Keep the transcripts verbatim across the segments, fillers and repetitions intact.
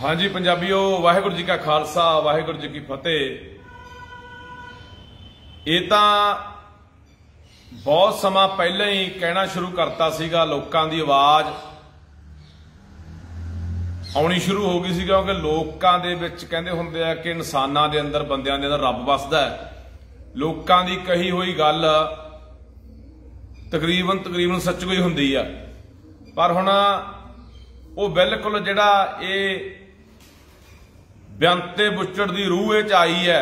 हाँ जी पंजाबीओ, वाहिगुरू जी का खालसा वाहिगुरू जी की फतेह। ये तो बहुत समा पहले ही कहना शुरू करता सीगा, लोकां दी आवाज आउणी शुरू हो गई सी, क्योंकि लोकां दे विच कहंदे हुंदे आ कि इंसानां दे अंदर बंदियां दे अंदर रब वसदा है। लोकां दी कही हुई गल तकरीबन तकरीबन सच कोई हुंदी आ, पर हुण वो बिल्कुल जिहड़ा ये बेअंते बुचड़ दी रूह च आई है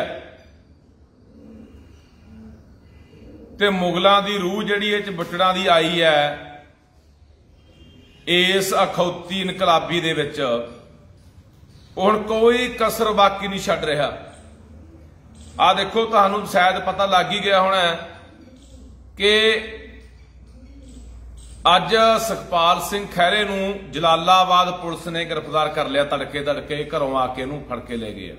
ते मुगलों की रूह जिहड़ी बुचड़ा दी आई है, इस अखौती इनकलाबी दे विच हुण कोई कसर बाकी नहीं छड्ड रहा। आ देखो, तुहानूं शायद पता लग ही गया होना कि अज सुखपाल सिंह खैरे नूं जलालाबाद पुलिस ने गिरफ्तार कर लिया। तड़के तड़के घरों आके इहनूं फड़ के ले गए।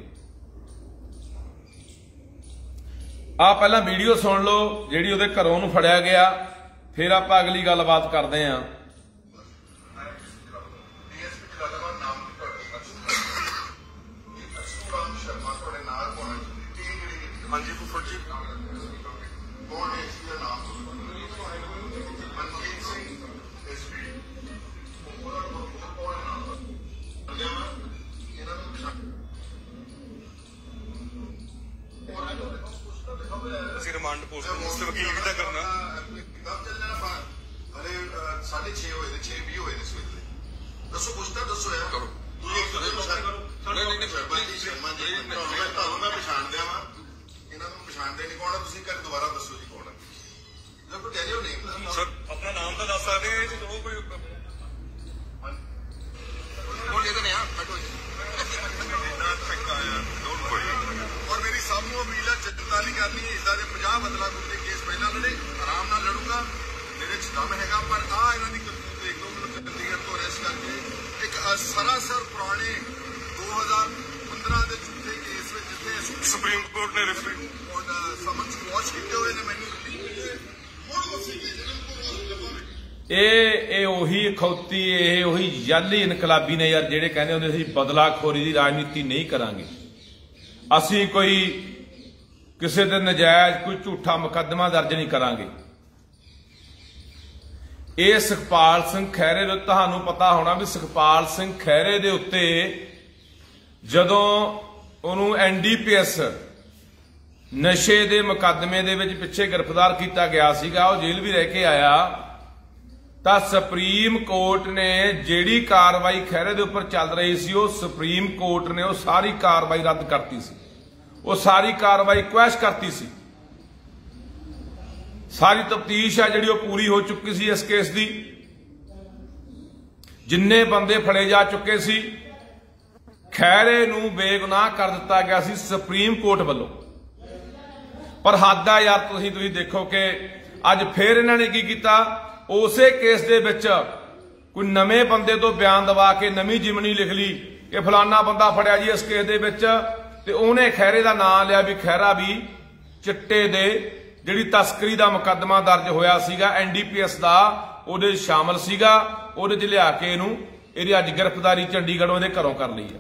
आ पहला वीडियो सुन लो जिहड़ी उहदे घरों नूं फड़िया गया, फिर आपां अगली गलबात करदे हां। रिमांड पोस्ट मुझसे वकील भी करना अरे साढ़े छे हो छे भी हो दसो पूछता दसो यार करो मैं पछाण दिया वा इन्होंने पछाणते नहीं कौन है, घर दोबारा दसो जी कौन है। सर अपना नाम तो दस सकते कोई और मेरी सामू अपील है, चिंता नहीं करनी। इदा के पचास बदला कुत्ते केस पहला लड़े, आराम नाल लड़ूंगा, मेरे च दम हैगा। पर आ इन्हों की करतूत देख लो, मैं चंडीगढ़ तो अरेस्ट करके एक सरासर पुराने दो हजार पंद्रह के झूठे केस में जिथे सुप्रीम कोर्ट ने समन स्क्वॉश किए हुए ने मैनू ਇਹ ਉਹੀ अखौती ਇਹ ਉਹੀ ਜਾਲੀ इनकलाबी ने यार, ਜਿਹੜੇ ਕਹਿੰਦੇ ਹੁੰਦੇ ਸੀ ਬਦਲਾਖੋਰੀ ਦੀ ਰਾਜਨੀਤੀ ਨਹੀਂ ਕਰਾਂਗੇ, ਅਸੀਂ ਕੋਈ ਕਿਸੇ ਦੇ ਨਜਾਇਜ਼ ਕੋਈ ਝੂਠਾ ਮੁਕੱਦਮਾ ਦਰਜ नहीं करांगे। ਇਹ ਸੁਖਪਾਲ ਸਿੰਘ ਖਹਿਰੇ ਨੂੰ ਤੁਹਾਨੂੰ ਪਤਾ ਹੋਣਾ ਵੀ ਸੁਖਪਾਲ ਸਿੰਘ ਖਹਿਰੇ ਦੇ ਉੱਤੇ ਜਦੋਂ ਉਹਨੂੰ ਐਨ ਡੀ ਪੀ ਐਸ ਨਸ਼ੇ ਦੇ ਮੁਕੱਦਮੇ ਦੇ ਵਿੱਚ ਪਿੱਛੇ ਗ੍ਰਿਫਤਾਰ ਕੀਤਾ ਗਿਆ ਸੀਗਾ, ਉਹ ਜੇਲ੍ਹ ਵੀ ਰਹਿ ਕੇ ਆਇਆ, ਤਾਂ ਸੁਪਰੀਮ ਕੋਰਟ ਨੇ ਜਿਹੜੀ ਕਾਰਵਾਈ ਖਹਿਰੇ ਦੇ ਉੱਪਰ ਚੱਲ ਰਹੀ ਸੀ, ਉਹ ਸੁਪਰੀਮ ਕੋਰਟ ਨੇ ਉਹ ਸਾਰੀ ਕਾਰਵਾਈ ਰੱਦ ਕਰਤੀ ਸੀ। ਉਹ ਸਾਰੀ ਕਾਰਵਾਈ ਕੁਐਸ਼ ਕਰਤੀ ਸੀ। ਸਾਰੀ ਤਫਤੀਸ਼ ਆ ਜਿਹੜੀ ਉਹ ਪੂਰੀ ਹੋ ਚੁੱਕੀ ਸੀ ਇਸ ਕੇਸ ਦੀ। ਜਿੰਨੇ ਬੰਦੇ ਫੜੇ ਜਾ ਚੁੱਕੇ ਸੀ, ਖਹਿਰੇ ਨੂੰ ਬੇਗੁਨਾਹ ਕਰ ਦਿੱਤਾ ਗਿਆ ਸੀ ਸੁਪਰੀਮ ਕੋਰਟ ਵੱਲੋਂ। ਪਰ ਹੱਦ ਆ ਯਾਰ, ਤੁਸੀਂ ਤੁਸੀਂ ਦੇਖੋ ਕਿ ਅੱਜ ਫੇਰ ਇਹਨਾਂ ਨੇ ਕੀ ਕੀਤਾ, ਉਸੇ ਕੇਸ ਦੇ ਵਿੱਚ ਕੋਈ ਨਵੇਂ ਬੰਦੇ ਤੋਂ ਬਿਆਨ ਦਵਾ ਕੇ ਨਵੀਂ ਜਿਮਨੀ ਲਿਖ ਲਈ ਕਿ ਫਲਾਨਾ ਬੰਦਾ ਫੜਿਆ ਜੀ ਇਸ ਕੇਸ ਦੇ ਵਿੱਚ, ਤੇ ਉਹਨੇ ਖਹਿਰੇ ਦਾ ਨਾਮ ਲਿਆ ਵੀ ਖਹਿਰਾ ਵੀ ਚਿੱਟੇ ਦੇ ਜਿਹੜੀ ਤਸਕਰੀ ਦਾ ਮੁਕੱਦਮਾ ਦਰਜ ਹੋਇਆ ਸੀਗਾ ਐਨ ਡੀ ਪੀ ਐਸ ਦਾ, ਉਹਦੇ ਸ਼ਾਮਲ ਸੀਗਾ। ਉਹਦੇ 'ਚ ਲਿਆ ਕੇ ਇਹਨੂੰ ਇਹਦੀ ਅੱਜ ਗ੍ਰਿਫਤਾਰੀ ਚੰਡੀਗੜ੍ਹੋਂ ਇਹਦੇ ਘਰੋਂ ਕਰ ਲਈ ਆ।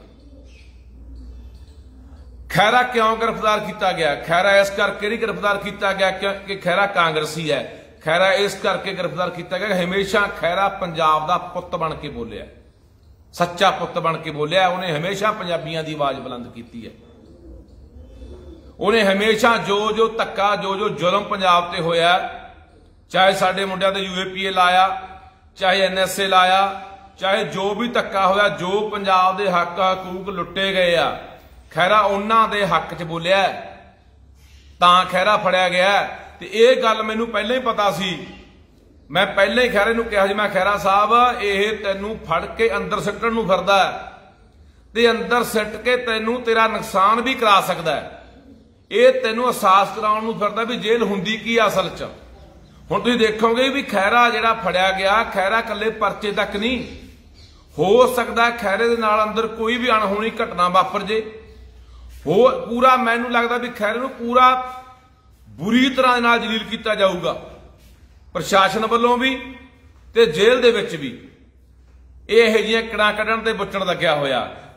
ਖਹਿਰਾ ਕਿਉਂ ਗ੍ਰਿਫਤਾਰ ਕੀਤਾ ਗਿਆ? ਖਹਿਰਾ ਇਸ ਕਰਕੇ ਨਹੀਂ ਗ੍ਰਿਫਤਾਰ ਕੀਤਾ ਗਿਆ ਕਿ ਖਹਿਰਾ ਕਾਂਗਰਸੀ ਹੈ। ਖਹਿਰਾ ਇਸ करके गिरफ्तार किया गया, हमेशा खैरा पंजाब का पुत बन के बोलिया, सच्चा पुत बन के बोलिया। उन्हें हमेशा पंजाबियों की आवाज बुलंद की है। उन्हें हमेशा जो जो धक्का जो जो जुल्म पंजाब ते होया, चाहे साडे मुंडियां ते यू ए पी ए लाया, चाहे एन एस ए लाया, चाहे जो भी धक्का होया, जो पंजाब के हक हकूक लुटे गए आ, खैरा उन्हां दे हक च बोलिया, तां खैरा फड़िया गया। ਤੇ ਇਹ ਗੱਲ ਮੈਨੂੰ ਪਹਿਲਾਂ ਹੀ ਪਤਾ ਸੀ। ਮੈਂ ਪਹਿਲਾਂ ਹੀ ਖਹਿਰੇ ਨੂੰ ਕਿਹਾ ਸੀ, ਮੈਂ ਖਹਿਰਾ ਸਾਹਿਬ ਇਹ ਤੈਨੂੰ ਫੜ ਕੇ ਅੰਦਰ ਸਿੱਟਣ ਨੂੰ ਫਿਰਦਾ ਤੇ ਅੰਦਰ ਸਿੱਟ ਕੇ ਤੈਨੂੰ ਤੇਰਾ ਨੁਕਸਾਨ ਵੀ ਕਰਾ ਸਕਦਾ। ਇਹ ਤੈਨੂੰ ਅਹਿਸਾਸ ਕਰਾਉਣ ਨੂੰ ਫਿਰਦਾ ਵੀ ਜੇਲ੍ਹ ਹੁੰਦੀ ਕੀ ਅਸਲ 'ਚ। ਹੁਣ ਤੁਸੀਂ ਦੇਖੋਗੇ ਵੀ ਖਹਿਰਾ ਜਿਹੜਾ ਫੜਿਆ ਗਿਆ, ਖਹਿਰਾ ਇਕੱਲੇ ਪਰਚੇ ਤੱਕ ਨਹੀਂ, ਹੋ ਸਕਦਾ ਖਹਿਰੇ ਦੇ ਨਾਲ ਅੰਦਰ ਕੋਈ ਵੀ ਅਣਹੋਣੀ ਘਟਨਾ ਵਾਪਰ ਜੇ। ਹੋ ਪੂਰਾ ਮੈਨੂੰ ਲੱਗਦਾ ਵੀ ਖਹਿਰੇ ਨੂੰ ਪੂਰਾ बुरी तरह नाल जलील किया जाऊगा, प्रशासन वालों भी ते जेल दे विच भी। ਇਹੋ ਜਿਹੀਆਂ ਕੜਾਂ ਕੱਢਣ ਤੇ ਬੁੱਚਣ ਲੱਗਿਆ ਹੋਇਆ।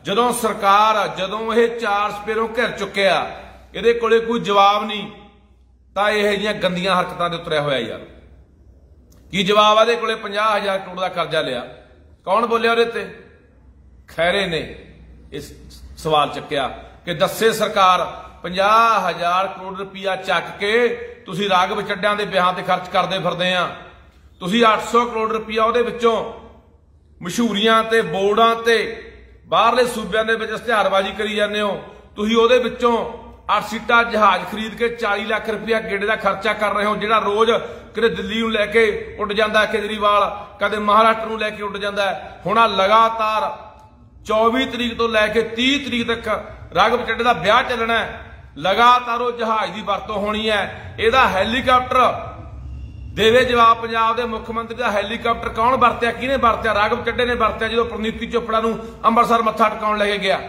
जदों सरकार जदों ये चार सपेरों घिर चुकिया इहदे कोले कोई जवाब नहीं तां इहो जिहियां गंदियां हरकतां ते उतरिया होया यार। की जवाब आ? कोले पचास हजार करोड़ का कर्जा लिया, कौन बोलिया उहदे ते? खैरे ने इस सवाल चुक्या कि दस्से सरकार पचास हजार करोड़ रुपया चक के तुसीं राघव चड्ढियां दे ब्याहां ते खर्च करदे फिरदे आ। तुसीं अठ सौ करोड़ रुपया उहदे विचों मशहूरियां ते बोर्डां ते बाहरले सूबियां दे विच इश्तिहारबाजी करी जांदे हो। तुसीं उहदे विचों अठ सीटा जहाज खरीद के चालीस लाख रुपया गेड़े का खर्चा कर रहे हो, जिहड़ा रोज कदे दिल्ली नूं लैके उड़ जांदा केजरीवाल, कदे महाराष्ट्र नूं लैके उड़ जांदा है। हुण लगातार चौबीस तरीक तो लैके तीस तरीक तक राघव चड्ढे का ब्याह चलना है। लगातार वो जहाज की वरतों होनी है। इहदा हैलीकाप्टर देवे जवाब पंजाब के मुख्यमंत्री का हैलीकाप्टर कौन वरत्या, किहने वरत्या? राघव चड्ढे ने वरत्या जो प्रणीति चोपड़ा नूं अंमृतसर मत्था टेकाउण लैके गया।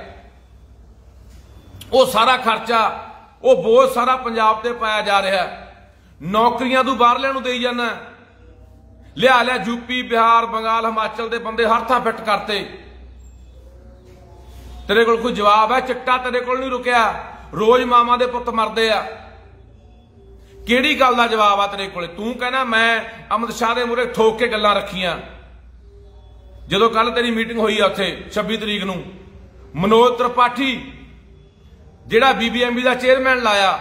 वो सारा खर्चा वो बोझ सारा पंजाब ते पाया जा रहा है। नौकरियां तू बाहरलियां नूं देई जाना, लिया लिया यूपी बिहार बंगाल हिमाचल के बंदे हर थां फिट करते। तेरे कोल कोई जवाब है? चिट्टा तेरे कोल नहीं रुकिया, रोज मामा दे पुत मरदे आ। किहड़ी गल दा जवाब आ तेरे कोले? तू कहना मैं अमित शाह दे मूहरे ठोक के गल्लां रखियां। जदों कल तेरी मीटिंग हुई आ उत्थे छब्बी तरीक नूं, मनोज त्रिपाठी जिहड़ा बीबीएमबी का चेयरमैन लाया,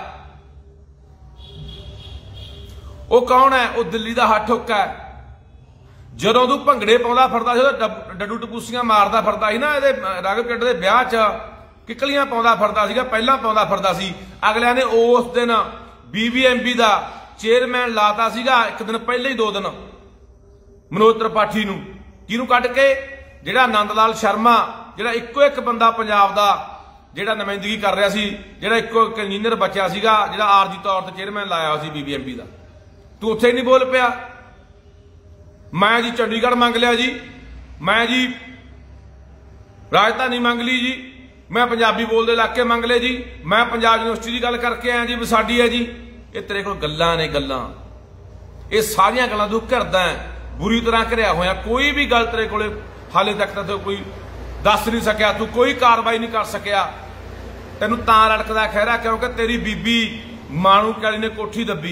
वो कौन है? वो दिल्ली का हट हुक्का है। जदों तू भंगड़े पाउंदा फिरदा सी, डड्डू टपूसियां मारदा फिरदा सी ना, इहदे राघव चड्ढे दे ब्याह च किकलियां पाउंदा फिरदा सीगा, पहिलां पाउंदा फिरदा सी। अगलियां ने उस दिन बीबीएमबी का चेयरमैन लाता सीगा, एक दिन पहले ही दो दिन मनोज त्रिपाठी नूं। किहनूं कढ के? जिहड़ा नंद लाल शर्मा, जिहड़ा इक्को एक बंदा पंजाब दा जिहड़ा नुमाइंदगी कर रहा सी, जिहड़ा इक्को एक इंजीनियर बचिया सीगा, जिहड़ा आरजी तौर पर चेयरमैन लाया हुआ सी बीबीएमबी का। तू उत्थे नहीं बोल पिया? मैं जी चंडीगढ़ मंग लिया जी, मैं जी राजधानी मंग ली जी, मैं पंजाबी बोलते इलाके मंग ले जी, मैं पंजाब यूनिवर्सिटी की गल करके आया जी भी साडी है जी। ये तेरे कोल गल्लां ने गल्लां, ये सारियां गल्लां तू घिरदा है, बुरी तरह घिरिया होया। कोई भी गल तेरे कोले हाले तक तो कोई दस नहीं सकिया, तू कोई कार्रवाई नहीं कर सकिया। तेनू तां रड़कदा खैरा क्योंकि तेरी बीबी माणू क्याली ने कोठी दब्बी,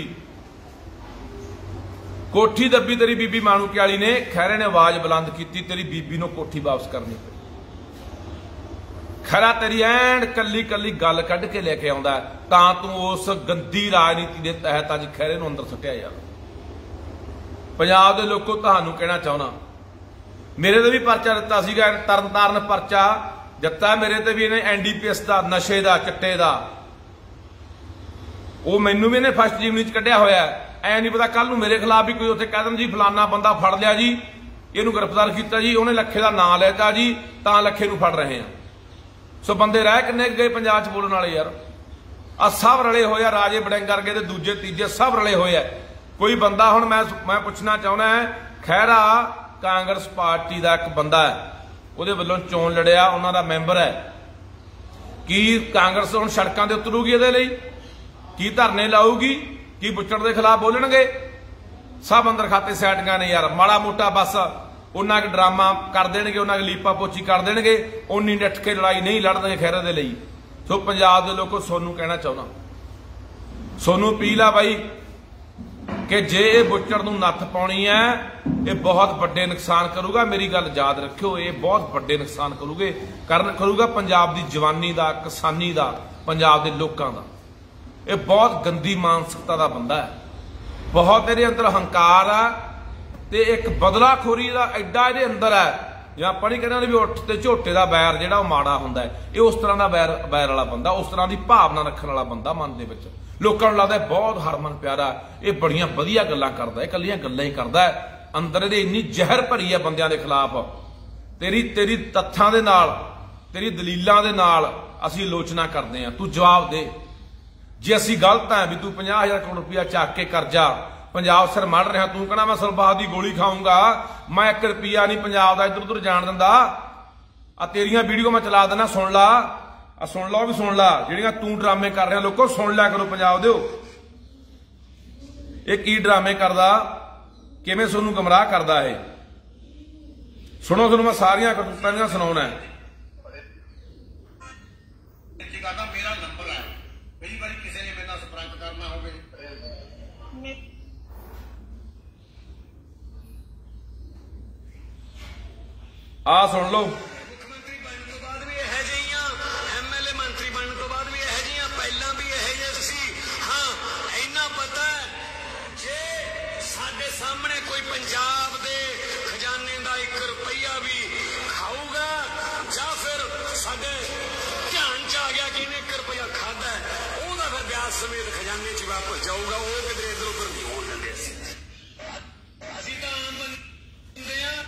कोठी दब्बी तेरी बीबी माणू क्याली ने। खैरे ने आवाज बुलंद की, तेरी बीबी नूं कोठी वापस करनी पई। खैरा तेरी ऐन कली कली गल कढ़ के लेके आउंदा तां तू उस गंदी राजनीति के तहत अज खैरे नूं अंदर सुट्टिया यार। पंजाब दे लोगों तुहानूं कहना चाहुंदा, मेरे ते भी परचा दिता सीगा, तरन ताਰਨ परचा दिता मेरे ते भी इहने एनडीपीएस का नशे का चिट्टे का, वो मैनू भी इहने फस्ट जीवनी च कढ़िया होया। ऐ नहीं पता कल नूं मेरे खिलाफ भी कोई उत्थे कह देण जी फलाना बंदा फड़ लिया जी, इहनूं गिरफ्तार किया जी, उहने लखे का नां लैता जी, तां लखे नूं फड़ रहे हैं। सो बंदे रह किन्ने गए पंजाब च बोलण वाले यार? आ सब रले होए आ, राजे बड़िंग करके ते दूजे तीजे सब रले होए आ। कोई बंदा हुण मैं मैं पुछना चाहुंदा है, खैरा कांग्रेस पार्टी का एक बंदा है, उहदे वल्लों चोण लड़िया, उन्हां दा मैंबर है, की कांग्रेस हुण सड़कां ते उतरूगी इहदे लई? की धरने लाऊगी? की बुच्चड़ के खिलाफ बोलणगे? सब अंदर खाते सैटिंगां ने यार। माड़ा मोटा बस उन्ना के ड्रामा कर देणगे, उन्ना के लीपा पोची कर देणगे, उन्नी निठ के लड़ाई नहीं लड़दे खैरे दे लई। सो पंजाब दे लोगों सोनू कहना चाहुंदा, सोनू अपील आ बाई कि जे ये बुच्चड़ नूं नत्थ पाउणी है, ये बहुत बड़े नुकसान करूगा। मेरी गल याद रखियो, ये बहुत बड़े नुकसान करूगे कर करूगा पंजाब की जवानी का, किसानी का, पंजाब के लोगों का। ये बहुत गंदी मानसिकता का बंदा है, बहुत इहदे अंदर हंकार आ ते एक बदलाखोरी का एडा इहदे अंदर है। जिवें आपां नहीं कहते भी उठ ते झोटे का बैर जिहड़ा ओह माड़ा हुंदा है, ये उस तरह का बैर बैर वाला बंदा, उस तरह की भावना रखने वाला बंदा मन दे विच। लोकां नूं लगदा बहुत हरमन प्यारा, ये बड़ियां वधिया गल्लां करदा है, कल्लियां गल्लां ही करदा है। अंदर इहदे इन्नी जहर भरी है बंदियां दे खिलाफ। तेरी तेरी तत्थां दे नाल, तेरी दलीलां दे नाल असीं आलोचना करदे हां। तू जवाब दे, जे असीं गलत है भी तू पचास हजार करोड़ रुपया चक के करजा पंजाब सिर मड़ रहा, तू कहना मैं सलवाह की गोली खाऊंगा, मैं एक रुपया नहीं पंजाब का इधर उधर जान दिंदा। आ तेरियां वीडियो मैं चला देना, सुन ला, आ सुन लो भी सुन ला, जिहड़ियां तू ड्रामे कर रहा। लोगों सुन लिया करो पंजाब दिओ, ये की ड्रामे करदा, किवें सोनू गुमराह करदा है। सुनो सुनो मैं सारियां करतूतां दियां सुणाउणा है। करना, मेरा नंबर है, कई बार किसी ने मेरे नाल संपर्क करना होवे। आ सुन लो, मुख्यमंत्री बनने तो बाद भी यह जिहियां, एमएलए मंत्री बनने तो बाद भी यह जिहियां, पहला भी यह जे सी। हाँ इन्ना पता है जे साडे सामने कोई पंजाब दे खजाने दा एक रुपया भी खाऊगा या फिर साडे ध्यान च आ गया कि इन्हें एक रुपया खाता है, ओहदा फिर ब्याज समेत खजाने च वापस जाऊगा, वो किधरे इधर उधर नहीं होने देंगे। असीं तां आम बंदे आ।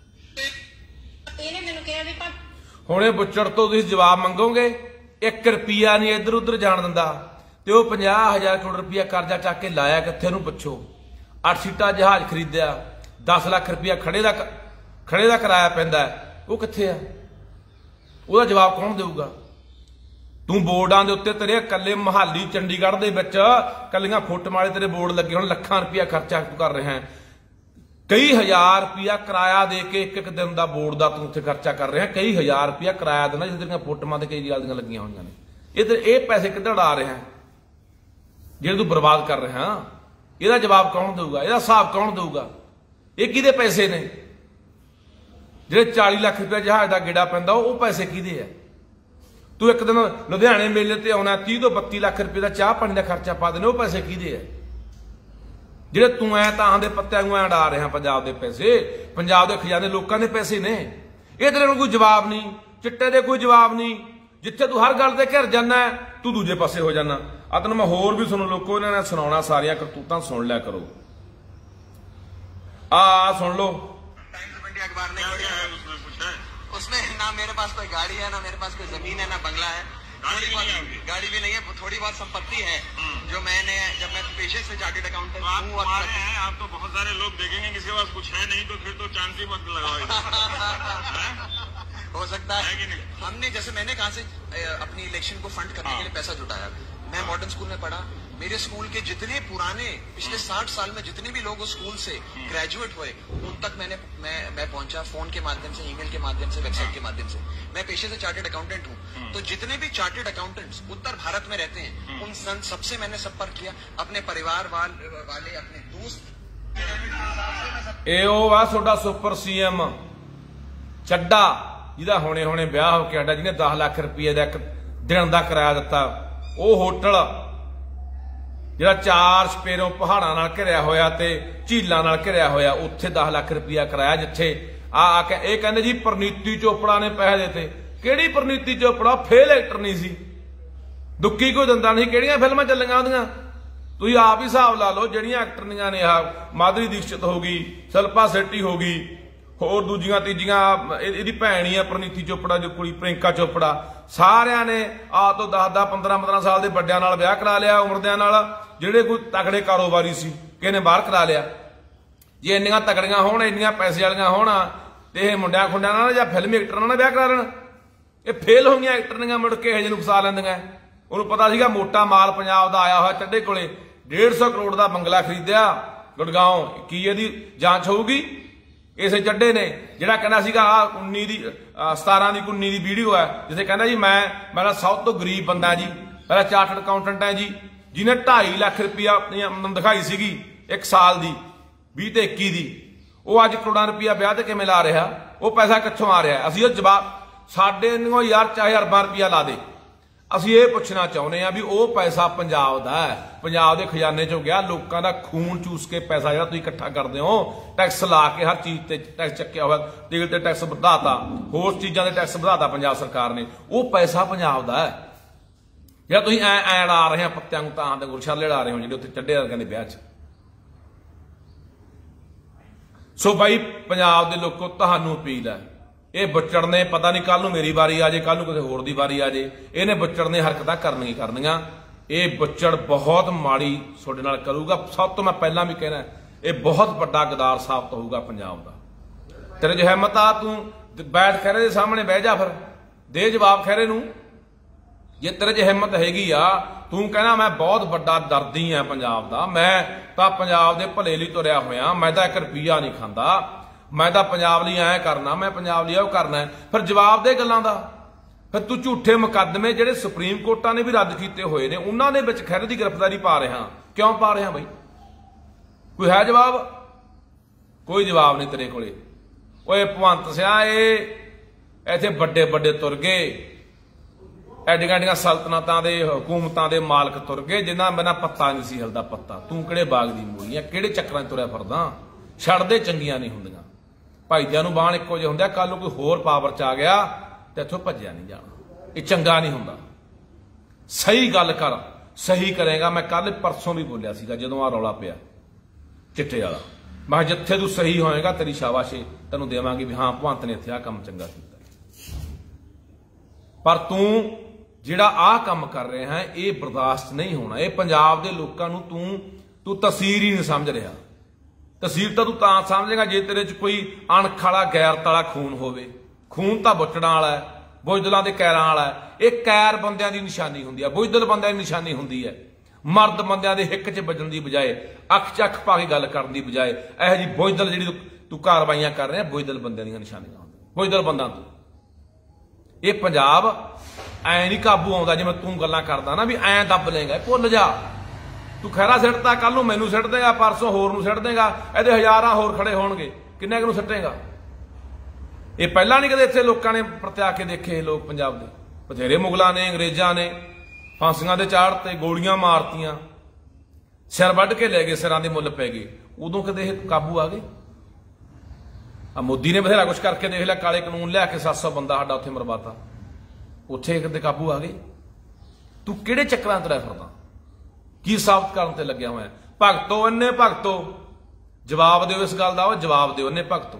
हुणे बुच्चड़ तो तुसीं जवाब मंगोगे, एक रुपया नहीं इधर उधर जान दिंदा, ते वो पंजाह हजार करोड़ रुपया कर्जा चक के लाया कित्थे नूं पुछो। अठ सीटा जहाज खरीदिया, दस लाख रुपया खड़े दा खड़े दा किराया पैंदा है, वो कित्थे आ? ਉਹਦਾ जवाब कौन देऊगा? तू बोर्डां दे उत्ते तेरे कल्ले मोहाली चंडीगढ़ दे विच कल्लियां फुੱਟ वाले तेरे बोर्ड लगे होण, ਲੱਖਾਂ रुपया खर्चा तू कर रहा है, कई हजार रुपया किराया दे के एक एक दिन का बोर्ड का तू उत्थे खर्चा कर रहा है, कई हजार रुपया किराया देना जिस तेरियां फोटोआं ते कई गल्लां लगियां होईयां ने। इधर ये पैसे किधर आ रहे हैं जिहड़े तू बर्बाद कर रहा है? ਇਹਦਾ जवाब कौन देऊगा? ਇਹਦਾ हिसाब कौन देऊगा? ये किहदे पैसे ने? ਜਿਹੜੇ चाली लाख रुपया जहाज का गेड़ा पैंदा वो पैसे किहदे है? तू एक दिन लुधियाने मेले ते आउणा, तीह तो बत्ती लाख रुपये का चाह पानी का खर्चा पा देने, वो पैसे किहदे है? ਜਿਹੜੇ ਤੂੰ ਐ ਤਾਂ ਦੇ ਪੱਤਿਆਂ ਨੂੰ ਅੜਾ ਰਿਹਾ ਪੰਜਾਬ ਦੇ ਪੈਸੇ, ਪੰਜਾਬ ਦੇ ਖਜ਼ਾਨੇ ਲੋਕਾਂ ਦੇ ਪੈਸੇ ਨੇ। ਇਹ ਤੇਰੇ ਨੂੰ ਕੋਈ ਜਵਾਬ ਨਹੀਂ, ਚਿੱਟੇ ਦੇ ਕੋਈ ਜਵਾਬ ਨਹੀਂ। ਜਿੱਥੇ ਤੂੰ ਹਰ ਗੱਲ ਤੇ ਘਿਰ ਜਾਂਦਾ ਤੂੰ ਦੂਜੇ ਪਾਸੇ ਹੋ ਜਾਣਾ। ਆ ਤੈਨੂੰ ਮੈਂ ਹੋਰ ਵੀ ਸੁਣ ਲੋਕੋ, ਇਹਨਾਂ ਨੇ ਸੁਣਾਉਣਾ, ਸਾਰੀਆਂ ਕਰਤੂਤਾਂ ਸੁਣ ਲਿਆ ਕਰੋ। ਆ ਸੁਣ ਲਓ, अखबार ने उसमें ना मेरे पास कोई गाड़ी है, ना मेरे पास कोई जमीन है, ना बंगला है, गाड़ी भी नहीं है, गाड़ी भी नहीं है, थोड़ी बहुत संपत्ति है जो मैंने, जब मैं पेशे से चार्टर्ड अकाउंटेंट हूँ। आप तो बहुत सारे लोग देखेंगे किसी के पास कुछ है नहीं, तो फिर तो चांस ही मत लगाओ। हो सकता है कि नहीं। हमने जैसे मैंने कहा से अपनी इलेक्शन को फंड करने के लिए पैसा जुटाया। मैं मॉडर्न स्कूल में पढ़ा, मेरे स्कूल के जितने पुराने पिछले साठ साल में जितने भी लोग उस स्कूल से ग्रेजुएट हुए उन तक मैंने मैं मैं पहुंचा, फोन के माध्यम से, ईमेल के माध्यम से, वेबसाइट के माध्यम से। मैं पेशे से चार्टर्ड अकाउंटेंट हूँ, तो जितने भी चार्टर्ड अकाउंटेंट्स उत्तर भारत में रहते हैं उन सबसे मैंने संपर्क किया, अपने परिवार वाले, वाले अपने दोस्त। ਇਹ ਉਹ ਆ ਤੁਹਾਡਾ ਸੁਪਰ ਸੀਐਮ ਚੱਡਾ, ਜਿਹਦਾ ਹੁਣੇ ਹੁਣੇ ਵਿਆਹ ਹੋ ਕੇ ਆਡਾ, ਜਿਹਨੇ दस ਲੱਖ ਰੁਪਏ ਦਾ ਇੱਕ ਦਿਨ ਦਾ ਕਿਰਾਇਆ ਦਿੱਤਾ। ਉਹ ਹੋਟਲ ਜਿਹੜਾ ਚਾਰ ਸਪੇਰੋਂ ਪਹਾੜਾਂ ਨਾਲ ਘਿਰਿਆ ਹੋਇਆ ਤੇ ਝੀਲਾਂ ਨਾਲ ਘਿਰਿਆ ਹੋਇਆ, ਉੱਥੇ दस ਲੱਖ ਰੁਪਇਆ ਕਿਰਾਇਆ। ਜਿੱਥੇ ਆ ਆ ਕੇ ਇਹ ਕਹਿੰਦੇ ਜੀ ਪ੍ਰਨੀਤੀ ਚੋਪੜਾ ਨੇ ਪੈਸੇ ਦਿੱਤੇ। ਕਿਹੜੀ ਪ੍ਰਨੀਤੀ ਚੋਪੜਾ? ਫੇਲ ਐਕਟਰ ਨਹੀਂ ਸੀ, ਦੁੱਕੀ ਕੋਈ ਦਿੰਦਾ ਨਹੀਂ। ਕਿਹੜੀਆਂ ਫਿਲਮਾਂ ਚੱਲੀਆਂ ਉਹਦੀਆਂ? ਤੁਸੀਂ ਆਪ ਹੀ ਹਿਸਾਬ ਲਾ ਲਓ। ਜਿਹੜੀਆਂ ਐਕਟਰਨੀਆਂ ਨੇ, ਆ ਮਾਧੁਰੀ ਦੀਕਸ਼ਿਤ ਹੋ ਗਈ, ਸ਼ਿਲਪਾ ਸ਼ੈੱਟੀ ਹੋ ਗਈ, ਹੋਰ ਦੂਜੀਆਂ ਤੀਜੀਆਂ, ਇਹਦੀ ਭੈਣ ਹੀ ਆ ਪ੍ਰਨੀਤੀ ਚੋਪੜਾ ਦੀ ਕੁੜੀ ਪ੍ਰਿयंका ਚੋਪੜਾ, ਸਾਰਿਆਂ ਨੇ ਆ ਤੋਂ ਦਸ ਦਸ ਪੰਦਰਾਂ ਪੰਦਰਾਂ ਸਾਲ ਦੇ ਵੱਡਿਆਂ ਨਾਲ ਵਿਆਹ ਕਰਾ ਲਿਆ, ਉਮਰਦਿਆਂ ਨਾਲ। ਜਿਹੜੇ ਕੋਈ ਤਕੜੇ ਕਾਰੋਬਾਰੀ ਸੀ ਕਿਸੇ ਨੇ ਬਾਹਰ ਕਰਾ ਲਿਆ। ਜੇ ਇੰਨੀਆਂ ਤਕੜੀਆਂ ਹੋਣ, ਇੰਨੀਆਂ ਪੈਸੇ ਵਾਲੀਆਂ ਹੋਣ, ਤੇ ਇਹ ਮੁੰਡਿਆਂ ਖੁੰਡਿਆਂ ਨਾਲ ਜਾਂ ਫਿਲਮੀ ਐਕਟਰਾਂ ਨਾਲ ਵਿਆਹ ਕਰਾ ਲੈਣ। ਇਹ ਫੇਲ ਹੋ ਗਈਆਂ ਐਕਟਰਨੀਆਂ, ਮੁੜ ਕੇ ਇਹ ਜਿਹਨੂੰ ਫਸਾ ਲੈਂਦੀਆਂ। ਉਹਨੂੰ ਪਤਾ ਸੀਗਾ ਮੋਟਾ ਮਾਲ ਪੰਜਾਬ ਦਾ ਆਇਆ ਹੋਇਆ ਚੱਡੇ ਕੋਲੇ, डेढ़ सौ करोड़ का बंगला खरीदिया गुड़गांव। की यदि जांच होगी? इस ਚੱਡੇ ने ਜਿਹੜਾ ਕਹਿੰਦਾ ਸੀਗਾ ਆ उन्नीस ਦੀ सतारह ਦੀ उन्नीस ਦੀ ਵੀਡੀਓ ਹੈ, ਜਿੱਥੇ ਕਹਿੰਦਾ ਜੀ ਮੈਂ ਮੇਰਾ ਸਭ ਤੋਂ ਗਰੀਬ ਬੰਦਾ ਜੀ, ਮੇਰਾ ਚਾਰਟਰਡ ਅਕਾਊਂਟੈਂਟ ਹੈ ਜੀ, ਜਿਹਨੇ ਢਾਈ ਲੱਖ ਰੁਪਇਆ ਆਪਣੀ ਆਮਦਨ ਦਿਖਾਈ ਸੀਗੀ ਇੱਕ ਸਾਲ ਦੀ, बीस ਤੇ इक्कीस ਦੀ। ਉਹ ਅੱਜ ਕਰੋੜਾਂ ਰੁਪਇਆ ਵਿਆਹ ਤੇ ਕਿਵੇਂ ਲਾ ਰਿਹਾ? ਉਹ ਪੈਸਾ ਕਿੱਥੋਂ ਆ ਰਿਹਾ? ਅਸੀਂ ਉਹ ਜਵਾਬ ਸਾਡੇ ਨੂੰ ਯਾਰ ਚਾਹੇ ਅਰਬਾਂ ਰੁਪਇਆ ਲਾ ਦੇ, ਅਸੀਂ ਇਹ ਪੁੱਛਣਾ ਚਾਹੁੰਦੇ ਆ ਵੀ ਉਹ ਪੈਸਾ ਪੰਜਾਬ ਦਾ ਹੈ, ਪੰਜਾਬ ਦੇ ਖਜ਼ਾਨੇ ਚੋਂ ਗਿਆ। ਲੋਕਾਂ ਦਾ ਖੂਨ ਚੂਸ ਕੇ ਪੈਸਾ ਜਿਹੜਾ ਤੁਸੀਂ ਇਕੱਠਾ ਕਰਦੇ ਹੋ, ਟੈਕਸ ਲਾ ਕੇ ਹਰ ਚੀਜ਼ ਤੇ ਟੈਕਸ ਚੱਕਿਆ ਹੋਇਆ, ਤੇਲ ਤੇ ਟੈਕਸ ਵਧਾਤਾ, ਹੋਰ ਚੀਜ਼ਾਂ ਦੇ ਟੈਕਸ ਵਧਾਤਾ ਪੰਜਾਬ ਸਰਕਾਰ ਨੇ। ਉਹ ਪੈਸਾ ਪੰਜਾਬ ਦਾ ਹੈ ਜਿਹੜਾ ਤੁਸੀਂ ਐ ਐ ਲਾ ਰਹੇ ਆ ਪੱਤਿਆਂ ਨੂੰ, ਤਾਂ ਦੇ ਗੁਰਸ਼ਾਲੇ ਲਾ ਰਹੇ ਹੋ ਜਿਹੜੇ ਉੱਥੇ ਚੱਡੇ ਵਰਗਿਆਂ ਦੇ ਵਿਆਹ 'ਚ। ਸੋ ਬਾਈ ਪੰਜਾਬ ਦੇ ਲੋਕੋ, ਤੁਹਾਨੂੰ ਅਪੀਲ ਹੈ, ਇਹ ਬੁੱਚੜ ਨੇ ਪਤਾ ਨਹੀਂ ਕੱਲ ਨੂੰ ਮੇਰੀ ਵਾਰੀ ਆ ਜੇ, ਕੱਲ ਨੂੰ ਕਿਸੇ ਹੋਰ ਦੀ ਵਾਰੀ ਆ ਜੇ, ਇਹਨੇ ਬੁੱਚੜ ਨੇ ਹਰਕਤਾਂ ਕਰਨੀਆਂ ਕਰਨੀਆਂ। ਇਹ ਬੁੱਚੜ ਬਹੁਤ ਮਾੜੀ ਤੁਹਾਡੇ ਨਾਲ ਕਰੂਗਾ। ਸਭ ਤੋਂ ਮੈਂ ਪਹਿਲਾਂ ਵੀ ਕਹਿਣਾ, ਇਹ ਬਹੁਤ ਵੱਡਾ ਗਦਾਰ ਸਾਬਤ ਹੋਊਗਾ ਪੰਜਾਬ ਦਾ। ਤੇਰੇ ਜੇ ਹਿੰਮਤ ਆ, ਤੂੰ ਬੈਠ ਖਹਿਰੇ ਦੇ ਸਾਹਮਣੇ ਬਹਿ ਜਾ, ਫਿਰ ਦੇ ਜਵਾਬ ਖਹਿਰੇ ਨੂੰ। ਜੇ ਤੇਰੇ ਜੇ ਹਿੰਮਤ ਹੈਗੀ ਆ, ਤੂੰ ਕਹਿਣਾ ਮੈਂ ਬਹੁਤ ਵੱਡਾ ਦਰਦੀ ਆ ਪੰਜਾਬ ਦਾ, ਮੈਂ ਤਾਂ ਪੰਜਾਬ ਦੇ ਭਲੇ ਲਈ ਤੁਰਿਆ ਹੋਇਆ, ਮੈਂ ਤਾਂ ਇੱਕ ਰੁਪਈਆ ਨਹੀਂ ਖਾਂਦਾ, ਮੈਂ ਤਾਂ ਪੰਜਾਬ ਲਈ ਐ ਕਰਨਾ, ਮੈਂ ਪੰਜਾਬ ਲਈ ਉਹ ਕਰਨਾ, ਫਿਰ ਜਵਾਬ ਦੇ ਗੱਲਾਂ ਦਾ। फिर तू झूठे मुकदमे ਜਿਹੜੇ ਸੁਪਰੀਮ ਕੋਰਟਾਂ ਨੇ ਵੀ ਰੱਦ ਕੀਤੇ ਹੋਏ ਨੇ ਉਹਨਾਂ ਦੇ ਵਿੱਚ ਖਹਿਰੇ ਦੀ ਗ੍ਰਿਫਤਾਰੀ ਪਾ ਰਿਹਾ ਕਿਉਂ ਪਾ ਰਿਹਾ ਬਈ ਕੋਈ ਹੈ ਜਵਾਬ ਕੋਈ ਜਵਾਬ ਨਹੀਂ ਤੇਰੇ ਕੋਲੇ ਓਏ ਭਵੰਤ ਸਿਆ ਇਹ ਇੱਥੇ ਵੱਡੇ ਵੱਡੇ ਤੁਰ ਗਏ ਐਡੀਆਂ ਐਡੀਆਂ ਸਲਤਨਤਾਂ ਦੇ ਹਕੂਮਤਾਂ ਦੇ ਮਾਲਕ ਤੁਰ ਗਏ ਜਿਨ੍ਹਾਂ ਬਿਨਾਂ ਪੱਤਾ ਨਹੀਂ ਸੀ ਹਿਲਦਾ ਪੱਤਾ ਤੂੰ ਕਿਹੜੇ ਬਾਗ ਦੀ ਮੂਲੀਆਂ ਕਿਹੜੇ ਚੱਕਰਾਂ 'ਚ ਤੁਰਿਆ ਫਿਰਦਾ ਛੱਡਦੇ ਚੰਗੀਆਂ ਨਹੀਂ ਹੁੰਦੀਆਂ ਭਾਈਦਿਆਂ ਨੂੰ ਬਾਣ ਇੱਕੋ ਜਿਹੇ ਹੁੰਦੇ ਕੱਲ ਨੂੰ ਕੋਈ ਹੋਰ ਪਾਵਰ 'ਚ ਆ ਗਿਆ ਤੇ ਇੱਥੋਂ ਭੱਜਿਆ ਨਹੀਂ ਜਾਣਾ ਇਹ ਚੰਗਾ ਨਹੀਂ ਹੁੰਦਾ ਸਹੀ ਗੱਲ ਕਰ ਸਹੀ ਕਰੇਗਾ ਮੈਂ ਕੱਲ ਪਰਸੋਂ ਵੀ ਬੋਲਿਆ ਸੀਗਾ ਜਦੋਂ ਆ ਰੌਲਾ ਪਿਆ ਚਿੱਟੇ ਵਾਲਾ ਮੈਂ ਜਿੱਥੇ ਤੂੰ ਸਹੀ ਹੋਏਗਾ ਤੇਰੀ ਸ਼ਾਬਾਸ਼ੇ ਤੈਨੂੰ ਦੇਵਾਂਗੇ ਵੀ ਹਾਂ ਭਵੰਤ ਨੇ ਇੱਥੇ ਆ ਕੰਮ ਚੰਗਾ ਕੀਤਾ ਪਰ ਤੂੰ ਜਿਹੜਾ ਆਹ ਕੰਮ ਕਰ ਰਿਹਾ ਹੈ ਇਹ ਬਰਦਾਸ਼ਤ ਨਹੀਂ ਹੋਣਾ ਇਹ ਪੰਜਾਬ ਦੇ ਲੋਕਾਂ ਨੂੰ ਤੂੰ ਤੂੰ ਤਸਵੀਰ ਹੀ ਨਹੀਂ ਸਮਝ ਰਿਹਾ ਤਸਵੀਰ ਤਾਂ ਤੂੰ ਤਾਂ ਸਮਝੇਗਾ ਜੇ ਤੇਰੇ 'ਚ ਕੋਈ ਅਣਖ ਵਾਲਾ ਗੈਰਤ ਵਾਲਾ ਖੂਨ ਹੋਵੇ ਖੂਨ ਤਾਂ ਬੁੱਚੜਾਂ ਵਾਲਾ ਹੈ ਬੁਜ਼ਦਲਾਂ ਦੇ ਕੈਰਾਂ ਵਾਲਾ ਹੈ ਇਹ ਕੈਰ ਬੰਦਿਆਂ ਦੀ ਨਿਸ਼ਾਨੀ ਹੁੰਦੀ ਹੈ ਬੁਜ਼ਦਲ ਬੰਦਿਆਂ ਦੀ ਨਿਸ਼ਾਨੀ ਹੁੰਦੀ ਹੈ ਮਰਦ ਬੰਦਿਆਂ ਦੇ ਹਿੱਕ 'ਚ ਵੱਜਣ ਦੀ ਬਜਾਏ ਅੱਖ 'ਚ ਅੱਖ ਪਾ ਕੇ ਗੱਲ ਕਰਨ ਦੀ ਬਜਾਏ ਇਹੋ ਜਿਹੀ ਬੁਜ਼ਦਲ ਜਿਹੜੀ ਤੂੰ ਕਾਰਵਾਈਆਂ ਕਰ ਰਿਹਾ ਬੁਜ਼ਦਲ ਬੰਦਿਆਂ ਦੀਆਂ ਨਿਸ਼ਾਨੀਆਂ ਹੁੰਦੀਆਂ ਬੁਜ਼ਦਲ ਬੰਦਾਂ ਤੋਂ ਇਹ ਪੰਜਾਬ ਐ ਨਹੀਂ ਕਾਬੂ ਆਉਂਦਾ ਜਿਵੇਂ ਤੂੰ ਗੱਲਾਂ ਕਰਦਾ ਨਾ ਵੀ ਐਂ ਦੱਬ ਲੇਗਾ ਭੁੱਲ ਜਾ ਤੂੰ ਖਹਿਰਾ ਸਿੱਟਦਾ ਕੱਲ ਨੂੰ ਮੈਨੂੰ ਸਿੱਟ ਦੇਗਾ ਪਰਸੋਂ ਹੋਰ ਨੂੰ ਸਿੱਟ ਦੇਗਾ ਇਹਦੇ ਹਜ਼ਾਰਾਂ ਹੋਰ ਖੜੇ ਹੋਣਗੇ ਕਿੰਨੇ ਕੁ ਨੂੰ ਸਿੱਟੇਗਾ ਇਹ ਪਹਿਲਾਂ ਨਹੀਂ ਕਦੇ ਇੱਥੇ ਲੋਕਾਂ ਨੇ ਪ੍ਰਤਿਆ ਕੇ ਦੇਖੇ ਲੋਕ ਪੰਜਾਬ ਦੇ ਬਥੇਰੇ ਮੁਗਲਾਂ ਨੇ ਅੰਗਰੇਜ਼ਾਂ ਨੇ ਫਾਂਸੀਆਂ ਦੇ ਚਾੜ ਤੇ ਗੋਲੀਆਂ ਮਾਰਤੀਆਂ ਸਿਰ ਵੱਢ ਕੇ ਲੈ ਗਏ ਸਿਰਾਂ ਦੇ ਮੁੱਲ ਪੈ ਗਏ ਉਦੋਂ ਕਦੇ ਇਹ ਕਾਬੂ ਆ ਗਏ ਆ ਮੋਦੀ ਨੇ ਬਥੇਰਾ ਕੁਛ ਕਰਕੇ ਦੇਖ ਲਿਆ ਕਾਲੇ ਕਾਨੂੰਨ ਲਿਆ ਕੇ ਸੱਤ ਸੌ ਬੰਦਾ ਸਾਡਾ ਉੱਥੇ ਮਰਵਾਤਾ ਉੱਥੇ ਕਦੇ ਕਾਬੂ ਆ ਗਏ ਤੂੰ ਕਿਹੜੇ ਚੱਕਰਾਂ ਤੁਰਿਆ ਫਿਰਦਾ ਕੀ ਸਾਬਤ ਕਰਨ ਤੇ ਲੱਗਿਆ ਹੋਇਆ ਭਗਤੋ ਇੰਨੇ ਭਗਤੋ ਜਵਾਬ ਦਿਓ ਇਸ ਗੱਲ ਦਾ ਉਹ ਜਵਾਬ ਦਿਓ ਇੰਨੇ ਭਗਤੋ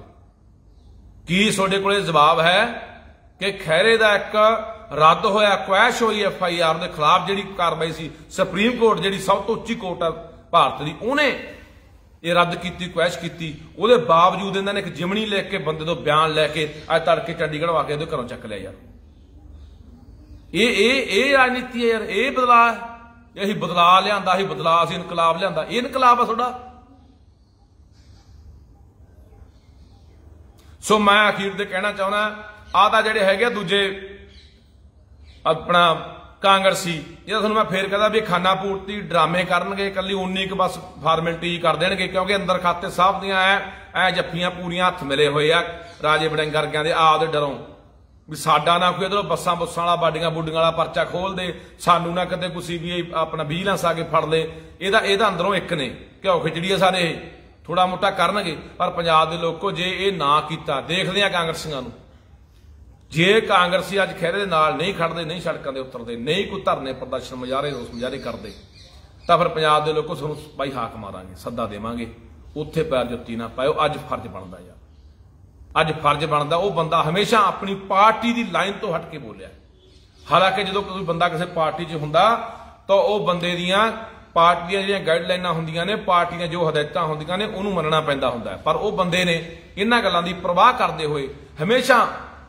ਕੀ ਤੁਹਾਡੇ ਕੋਲੇ ਜਵਾਬ ਹੈ ਕਿ ਖਹਿਰੇ ਦਾ ਇੱਕ ਰੱਦ ਹੋਇਆ ਕੁਐਸ਼ ਹੋਈ ਐਫ ਆਈ ਆਰ ਦੇ ਖਿਲਾਫ ਜਿਹੜੀ ਕਾਰਵਾਈ ਸੀ ਸੁਪਰੀਮ ਕੋਰਟ ਜਿਹੜੀ ਸਭ ਤੋਂ ਉੱਚੀ ਕੋਰਟ ਹੈ ਭਾਰਤ ਦੀ ਉਹਨੇ ਇਹ ਰੱਦ ਕੀਤੀ ਕੁਐਸ਼ ਕੀਤੀ ਉਹਦੇ ਬਾਵਜੂਦ ਇਹਨਾਂ ਨੇ ਇੱਕ ਜਿਮਣੀ ਲਿਖ ਕੇ ਬੰਦੇ ਤੋਂ ਬਿਆਨ ਲੈ ਕੇ ਅੱਜ ਤੜਕੇ ਚੰਡੀਗੜ੍ਹ ਆ ਕੇ ਉਹਦੇ ਘਰੋਂ ਚੱਕ ਲਿਆ ਯਾਰ ਇਹ ਇਹ ਇਹ ਰਾਜਨੀਤੀ ਹੈ ਯਾਰ ਇਹ ਬਦਲਾਅ ਇਹ ਅਸੀਂ ਬਦਲਾਅ ਲਿਆਂਦਾ ਅਸੀਂ ਬਦਲਾਅ ਅਸੀਂ ਇਨਕਲਾਬ ਲਿਆਂਦਾ ਇਹ ਇਨਕਲਾਬ ਆ ਤੁਹਾਡਾ ਸੋ ਮੈਂ ਅਖੀਰ ਤੇ ਕਹਿਣਾ ਚਾਹੁੰਦਾ ਆਹ ਤਾਂ ਜਿਹੜੇ ਹੈਗੇ ਦੂਜੇ ਆਪਣਾ ਕਾਂਗਰਸੀ ਜਿਹੜਾ ਤੁਹਾਨੂੰ ਮੈਂ ਫੇਰ ਕਹਿੰਦਾ ਵੀ ਖਾਨਾ ਪੂਰਤੀ ਡਰਾਮੇ ਕਰਨਗੇ ਇਕੱਲੀ ਉਨੀ ਕੁ ਬਸ ਫਾਰਮੈਲਿਟੀ ਕਰ ਦੇਣਗੇ ਕਿਉਂਕਿ ਅੰਦਰ ਖਾਤੇ ਸਾਹਿਬ ਦੀਆਂ ਐ ਐ ਜੱਫੀਆਂ ਪੂਰੀਆਂ ਹੱਥ ਮਿਲੇ ਹੋਏ ਆ ਰਾਜੇ ਵੜਿੰਗ ਵਰਗਿਆਂ ਦੇ ਆਪਦੇ ਡਰੋਂ ਵੀ ਸਾਡਾ ਨਾ ਕੋਈ ਇਧਰੋਂ ਬੱਸਾਂ ਬੁੱਸਾਂ ਵਾਲਾ ਬਾਡੀਆਂ ਬੁੱਡੀਆਂ ਵਾਲਾ ਪਰਚਾ ਖੋਲ ਦੇ ਸਾਨੂੰ ਨਾ ਕਦੇ ਕੋਈ ਸੀਬੀਆਈ ਆਪਣਾ ਵਿਜੀਲੈਂਸ ਆ ਕੇ ਫੜ ਲੇ ਇਹਦਾ ਇਹਦਾ ਅੰਦਰੋਂ ਇੱਕ ਨੇ ਘਿਓ ਖਿਚੜੀ ਆ ਸਾਰੇ ਇਹ ਥੋੜਾ ਮੋਟਾ ਕਰਨਗੇ ਪਰ ਪੰਜਾਬ ਦੇ ਲੋਕੋ ਜੇ ਇਹ ਨਾ ਕੀਤਾ ਦੇਖਦੇ ਆ ਕਾਂਗਰਸੀਆਂ ਨੂੰ ਜੇ ਕਾਂਗਰਸੀ ਅੱਜ ਖਹਿਰੇ ਦੇ ਨਾਲ ਨਹੀਂ ਖੜਦੇ ਨਹੀਂ ਸੜਕਾਂ ਦੇ ਉਤਰਦੇ ਨਹੀਂ ਕੋਈ ਧਰਨੇ ਪ੍ਰਦਰਸ਼ਨ ਮੁਜ਼ਾਹਰੇ ਰੋਸ ਮੁਜ਼ਾਹਰੇ ਕਰਦੇ ਤਾਂ ਫਿਰ ਪੰਜਾਬ ਦੇ ਲੋਕੋ ਤੁਹਾਨੂੰ ਬਾਈ ਹਾਕ ਮਾਰਾਂਗੇ ਸੱਦਾ ਦੇਵਾਂਗੇ ਉੱਥੇ ਪੈਰ ਜੁੱਤੀ ਨਾ ਪਾਇਓ ਅੱਜ ਫਰਜ਼ ਬਣਦਾ ਯਾਰ ਅੱਜ ਫਰਜ਼ ਬਣਦਾ ਉਹ ਬੰਦਾ ਹਮੇਸ਼ਾ ਆਪਣੀ ਪਾਰਟੀ ਦੀ ਲਾਈਨ ਤੋਂ ਹਟ ਕੇ ਬੋਲਿਆ ਹਾਲਾਂਕਿ ਜਦੋਂ ਕੋਈ ਬੰਦਾ ਕਿਸੇ ਪਾਰਟੀ 'ਚ ਹੁੰਦਾ ਤਾਂ ਉਹ ਬੰਦੇ ਦੀਆਂ ਪਾਰਟੀ ਦੀਆਂ ਜਿਹੜੀਆਂ ਗਾਈਡਲਾਈਨਾਂ ਹੁੰਦੀਆਂ ਨੇ ਪਾਰਟੀ ਦੀਆਂ ਜੋ ਹਦਾਇਤਾਂ ਹੁੰਦੀਆਂ ਨੇ ਉਹਨੂੰ ਮੰਨਣਾ ਪੈਂਦਾ ਹੁੰਦਾ ਪਰ ਉਹ ਬੰਦੇ ਨੇ ਇਹਨਾਂ ਗੱਲਾਂ ਦੀ ਪਰਵਾਹ ਕਰਦੇ ਹੋਏ ਹਮੇਸ਼ਾ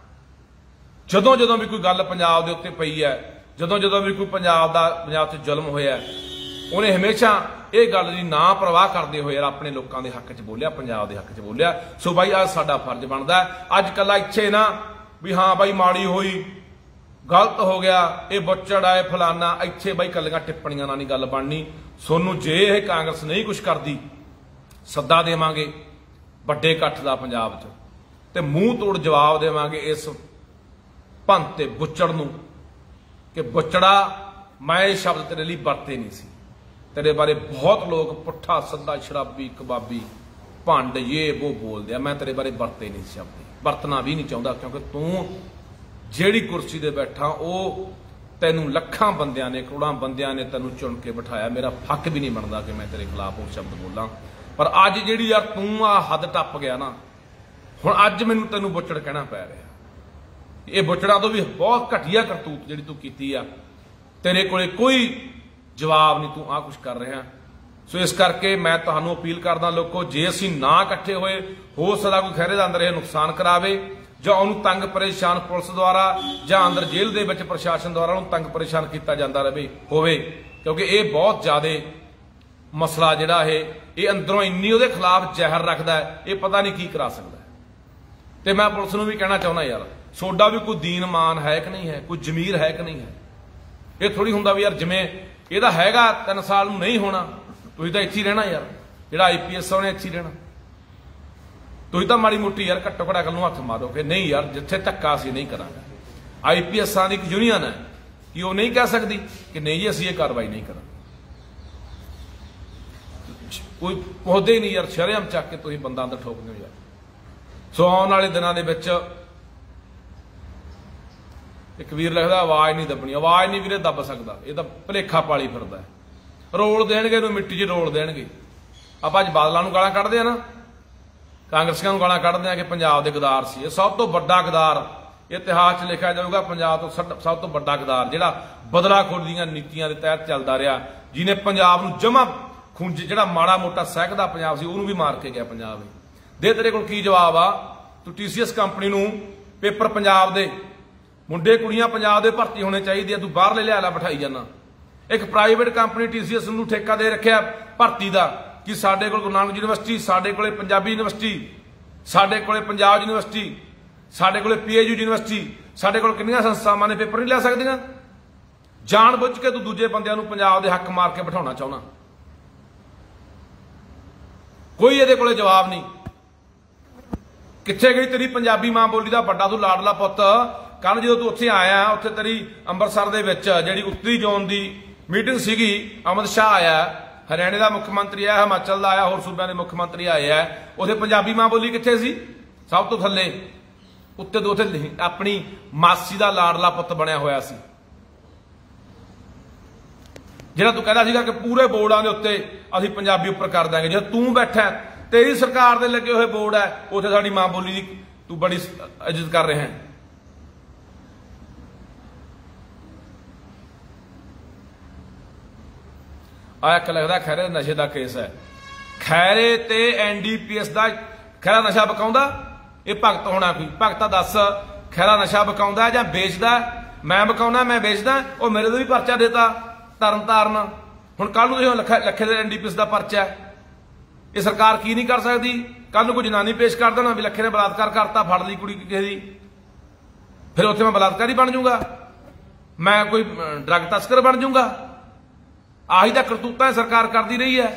ਜਦੋਂ ਜਦੋਂ ਵੀ ਕੋਈ ਗੱਲ ਪੰਜਾਬ ਦੇ ਉੱਤੇ ਪਈ ਹੈ ਜਦੋਂ ਜਦੋਂ ਵੀ ਕੋਈ ਪੰਜਾਬ ਦਾ ਪੰਜਾਬ 'ਚ ਜ਼ੁਲਮ ਹੋਇਆ ਉਹਨੇ ਹਮੇਸ਼ਾ ਇਹ ਗੱਲ ਦੀ ਨਾ ਪਰਵਾਹ ਕਰਦੇ ਹੋਏ ਯਾਰ ਆਪਣੇ ਲੋਕਾਂ ਦੇ ਹੱਕ 'ਚ ਬੋਲਿਆ ਪੰਜਾਬ ਦੇ ਹੱਕ 'ਚ ਬੋਲਿਆ ਸੋ ਬਾਈ ਅੱਜ ਸਾਡਾ ਫਰਜ਼ ਬਣਦਾ ਅੱਜ ਕੱਲਾ ਇੱਥੇ ਨਾ ਵੀ ਹਾਂ ਬਾਈ ਮਾੜੀ ਹੋਈ ਗਲਤ ਹੋ ਗਿਆ ਇਹ ਬੁੱਚੜ ਆਏ ਫਲਾਨਾ ਇੱਥੇ ਬਾਈ ਕੱਲੀਆਂ ਟਿੱਪਣੀਆਂ ਨਾਲ ਨਹੀਂ ਗੱਲ ਬਣਨੀ ਸੋਨੂੰ ਜੇ ਇਹ ਕਾਂਗਰਸ ਨਹੀਂ ਕੁਛ ਕਰਦੀ ਸੱਦਾ ਦੇਵਾਂਗੇ ਵੱਡੇ ਇਕੱਠ ਦਾ ਪੰਜਾਬ 'ਚ ਤੇ ਮੂੰਹ ਤੋੜ ਜਵਾਬ ਦੇਵਾਂਗੇ ਇਸ ਭੰਤ ਤੇ ਬੁੱਚੜ ਨੂੰ ਕਿ ਬੁੱਚੜਾ ਮੈਂ ਇਹ ਸ਼ਬਦ ਤੇਰੇ ਲਈ ਵਰਤੇ ਨਹੀਂ ਸੀ तेरे बारे बहुत लोग पुट्ठा सदा शराबी कबाबी भंड ये वो बोलते हैं मैं तेरे बारे वरते नहीं शब्द वरतना भी नहीं चाहता क्योंकि तू जेड़ी कुर्सी दे बैठा वो तेनू लखां बंदियां ने करोड़ां बंदियां ने तेनू चुन के बिठाया मेरा हक भी नहीं बनता कि मैं तेरे खिलाफ वो शब्द बोला पर अज जेड़ी यार तू आ हद टप गया ना हुण अज मैनू तेनू बुच्चड़ कहना पै रहा ये बुच्चड़ा तो भी बहुत घटिया करतूत जिहड़ी तू कीती आ तेरे कोले कोई जवाब नहीं तू आ कुछ कर रहा सो इस करके मैं तुहानू अपील करदा लोगों जे असीं ना इकट्ठे होए हो सकदा कोई खैरे दा अंदर यह नुकसान करावे जां उहनूं तंग परेशान पुलिस द्वारा जां अंदर जेल दे विच प्रशासन द्वारा उहनूं तंग परेशान किया जाता रहे होवे क्योंकि ये बहुत ज़्यादा मसला जिहड़ा है ये अंदरों इन्नी उहदे खिलाफ जहर रखदा है ये पता नहीं की करा सकदा है ते मैं पुलिस नूं भी कहना चाहुंदा यार सोडा भी कोई दीन मान है कि नहीं है, कोई जमीर है कि नहीं है। ये थोड़ी हुंदा भी यार जिवें ਇਹਦਾ हैगा तीन साल नूं नहीं होना, तुसीं तां इत्थे ही रहना यार, जिहड़ा आई पी एस ਉਹਨੇ ਇੱਥੇ ही रहना। तुसीं तां माड़ी मोटी यार घट्टो घट्ट अकल नूं हत्थ मारो कि नहीं यार जिੱਥੇ धक्का ਅਸੀਂ नहीं करांगे। आई पी एसां ਦੀ ਇੱਕ यूनीयन है कि वो नहीं कह सकती कि नहीं जी ਅਸੀਂ ਇਹ कार्रवाई नहीं करांगे। कोई पुछदे ही नहीं यार, शरेआम ਚੱਕ के तुसीं बंदा अंदर ठोकदे हो यार। सो आउण वाले दिनां दे विच एक वीर लिखदा आवाज़ नहीं दबनी, आवाज़ नहीं वीरे दब सकदा, ये तो भुलेखा पाली फिरदा है। रोल देणगे इहनूं मिट्टी 'च रोल देणगे। आपां अज बादलां नूं गालां कढदे आ ना, कांग्रेसियां नूं गालां कढदे आ कि पंजाब दे गदार सी। सब तो वड्डा गदार इतिहास 'च लिखिआ जाऊगा, पंजाब तो सब तो वड्डा गदार जिहड़ा बदलाखोरी दीआं नीतियां दे तहत चलदा रिहा, जिहने पंजाब नूं जमा खुंज जिहड़ा माड़ा मोटा सहकदा पंजाब सी ਉਹਨੂੰ भी मार के गया पंजाब। दे तेरे कोल की जवाब आ? तू टी सी एस कंपनी नूं पेपर पंजाब दे मुंडे कुड़ियां पंजाब दे भर्ती होने चाहिए, तू बाहर ले लिया ला बिठाई जाना। एक private company T C S नूं ठेका दे रखिया भर्ती का कि साडे कोल गुरु नानक यूनिवर्सिटी, साडे कोले पंजाबी यूनिवर्सिटी, साडे कोले पंजाब यूनिवर्सिटी, साडे कोले पी एच यू यूनिवर्सिटी, साडे कोल किन्नियां संस्थावां ने पेपर नहीं लै सकदियां। जान बुझ के तू दूजे बंदियां नूं पंजाब दे हक मार के बिठाउणा चाहुंदा। कोई इहदे कोले जवाब नहीं। कित्थे गई तेरी पंजाबी मां बोली दा बड़ा तू लाडला पुत्त? कल जो तू उत्थे आया, उत्थे तेरी अंमृतसर दे विच जिहड़ी उत्तरी जोन की मीटिंग सीगी, अमित शाह आया, हरियाणे का मुख्यमंत्री आया, हिमाचल का आया, होर सूबे के मुख्यमंत्री आए है। उत्थे पंजाबी मां बोली कित्थे सी? सब तो थल्ले उत्ते दो उत्थे अपनी मासी का लाडला पुत्त बनया होया सी। जिहड़ा तू कहदा सीगा कि पूरे बोर्डां दे उत्ते असीं पंजाबी उपर कर देंगे, जे तू बैठा तेरी सरकार दे लगे हुए बोर्ड है, उत्थे साडी मां बोली दी तू बड़ी इज्जत कर रहे हैं। आ एक लगदा खैरे नशे का केस है। खैरे ते एन डी पी एस का खैरा नशा बकाउंदा, ये भगत होना कोई? भगता दस खैरा नशा बकाउंदा जां बेचदा? मैं बकाउना, मैं बेचदा, वो मेरे तो भी परचा देता तरन ताਰਨ। हुण कल नूं लखे लखे दे एन डी पी एस का परचा, ये सरकार की नहीं कर सकती? कल नूं कोई जनानी पेश कर देना भी लखे ने बलात्कार करता, फड़ ली कुड़ी किसी दी, फिर उत्थे मैं बलात्कारी बन जाऊंगा, मैं कोई ड्रग तस्कर बन जाऊंगा। आही तां करतूतां सरकार करती रही है।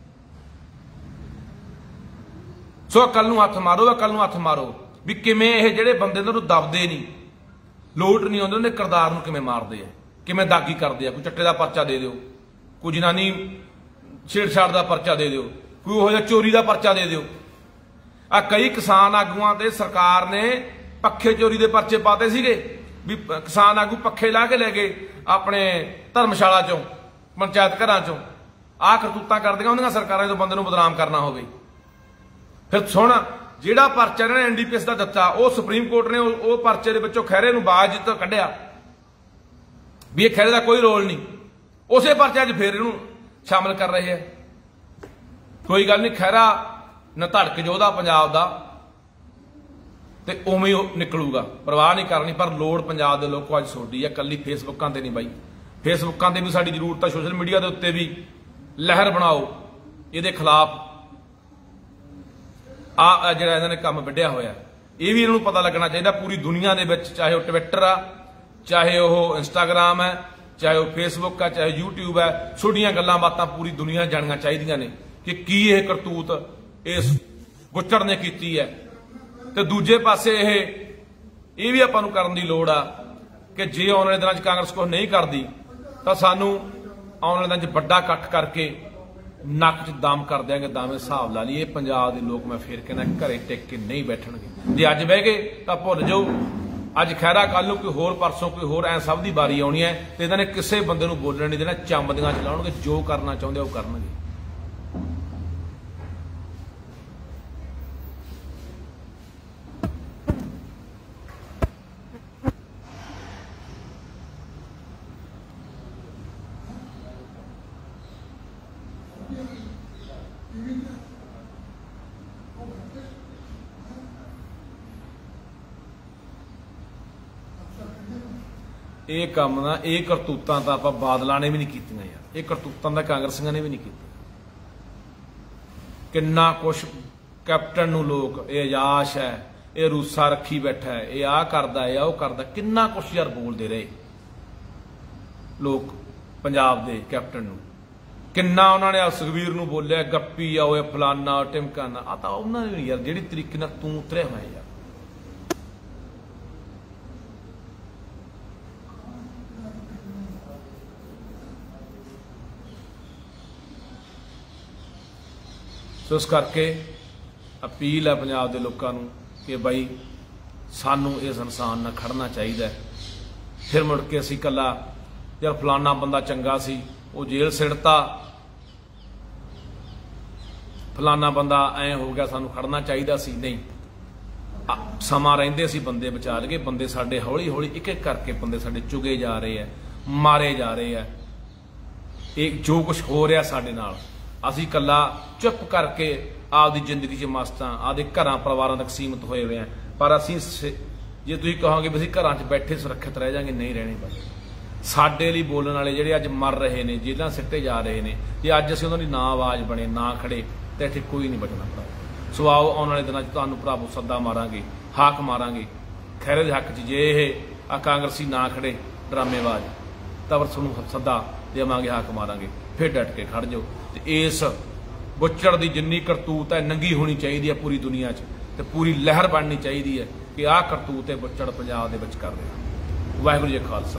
सो कल नूं हत्थ मारो, कल नूं हत्थ मारो भी किवें ये जिहड़े बंदे इन्हां नूं दबदे नहीं, लोट नहीं आउंदे, उन्हें किरदार नूं किवें मारदे आ, किवें दागी करदे आ। कोई चट्टे का परचा दे दिओ, कोई जनानी छेड़छाड़ का परचा दे दिओ, कोई उहो जिहा चोरी का परचा दे दिओ। आ कई किसान आगूआं ते सरकार ने पक्खे चोरी के परचे पाते सीगे भी किसान आगू पक्खे ला के लै गए अपने धर्मशाला चों, पंचायत घर चों। आ करतूतां करदियां उन्हां सरकारां जो बंदे नूं बदनाम करना होवे। फिर सुण जिहड़ा परचा इन्हां ने एन डी पी एस का दित्ता, वो सुप्रीम कोर्ट ने वो परचे दे विचों खैरे नूं बाजित कढिया भी ये खैरे का कोई रोल नहीं, उसे परचे च फिर इहनूं शामिल कर रहे हैं। कोई गल नहीं, खैरा न धड़क जोधा पंजाब का ते उवें ही निकलूगा, परवाह नहीं करनी। पर लोड़ पंजाब के लोगों अज सोडी है, कली फेसबुकां ते नहीं बाई, फेसबुकां ते भी साडी जरूरत है, सोशल मीडिया के उत्ते भी लहर बनाओ ये खिलाफ। आ जिहड़ा इन्हां ने काम वड्ढिया होया, ये भी इन्हां नूं पता लगना चाहिए पूरी दुनिया दे विच, चाहे वह ट्विटर आ, चाहे वह इंस्टाग्राम है, चाहे वह फेसबुक है, चाहे यूट्यूब है, छोटियां गल्लां बातां पूरी दुनिया जाणियां चाहिदियां ने कि की यह करतूत इस गुच्चड़ ने कीती है। ते दूजे पासे ये भी आपां नूं करन दी लोड़ आ कि जे आउण वाले दिनां च कांग्रेस कुछ नहीं करदी तां सानूं आउण वाले दिनां च वड्डा इकट्ठ करके नक च दम कर देंगे, दावे हिसाब ला लईए। पंजाब दे लोग मैं फिर कहना घरे टिक के नहीं बैठणगे। जे अज बह गए तां भुल जाओ, अज खैरा कल नूं कोई होर, परसों कोई होर, ऐ सब दी बारी आउणी है ते इन्हां ने किसे बंदे नूं बोलण नहीं देना, चंबदियां चलाउणगे, जो करना चाहुंदे ओह करनगे। ये काम ना ये करतूतां तां आपां बादलां ने भी नहीं कीतियां यार, ये करतूतां तां कांग्रसियां ने भी नहीं कीतियां। किन्ना कुछ कैप्टन नूं लोग, ये अजाश है, ये रूसा रखी बैठा है, ये आ करदा है, आ करदा, किन्ना कुछ यार बोलते रहे लोग पंजाब दे कैप्टन नूं, किन्ना उन्होंने सुखबीर नूं बोलिया गप्पी आओ फलाना टिमकाना। आ तां उन्होंने यार जिहड़ी तरीके नाल तूं उतरिया होया यार, सो इस करके अपील है पंजाब के लोगों नूं कि बई सानू इस इंसान नाल खड़ना चाहिए। फिर मुड़ के असीं कला यार फलाना बंदा चंगा सी वो जेल सिड़ता, फलाना बंदा ऐ हो गया सानू खड़ना चाहिए सी, नहीं समा रहिंदे सी बंदे बचा लगे, बंदे साडे हौली हौली एक एक करके बंदे साडे चुगे जा रहे हैं, मारे जा रहे हैं। एक जो कुछ हो रहा साडे नाल असीं कला चुप करके आपदी जिंदगी च मस्त हाँ, आपदे घरां परिवारां तक सीमित होए हुए हैं। पर असीं जे तुसीं कहोगे भी असीं घरां च बैठे सुरक्षित रह जाएंगे, नहीं रहने। बस साडे लई बोलण वाले जिहड़े अज मर रहे ने, जेलां सिੱਟੇ जा रहे ने, जे अज असीं उन्हां दी ना आवाज़ बने ना खड़े तो इत्थे कोई नहीं बचना भरा। सो आओ आउण वाले दिनां च तुहानूं भरावो सद्दा मारांगे, हाक मारांगे खैरे दे हक च। जे इह आ कांग्रेसी ना खड़े ड्रामेबाज तां फिर तुहानूं सद्दा देवांगे, हाक मारांगे, फिर डट के खड़ जाओ। ते इस बुच्चड़ दी जिन्नी करतूत है नंगी होनी चाहिए है पूरी दुनिया च, ते पूरी लहर बननी चाहिए है कि आह करतूत है बुच्चड़ पंजाब दे विच कर रहा। वाहिगुरू जी खालसा।